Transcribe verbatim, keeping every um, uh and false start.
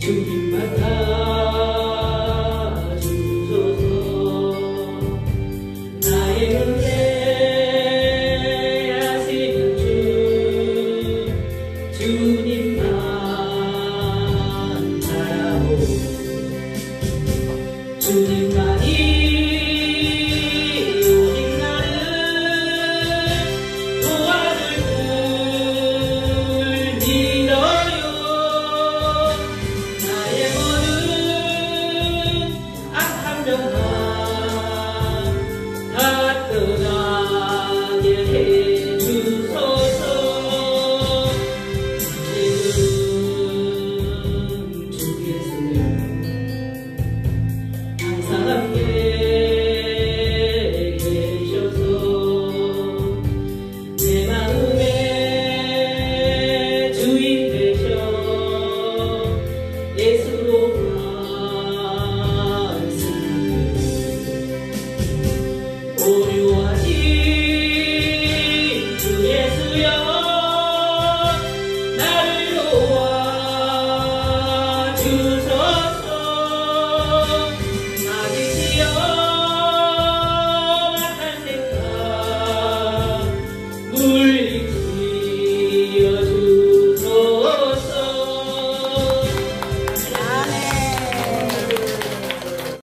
주님 맡아주소서. 나의 은혜 하시는 주 주님만 바라보고 주님만이 오직 나를 도와줄 줄 믿어요. 나의 모든 악한 병만 다 떠나게 해주소서. 지금 주 예수님 항상 함께 계셔서 내 마음의 주인 되셔 예수로 말씀드려 오류하신 주 예수여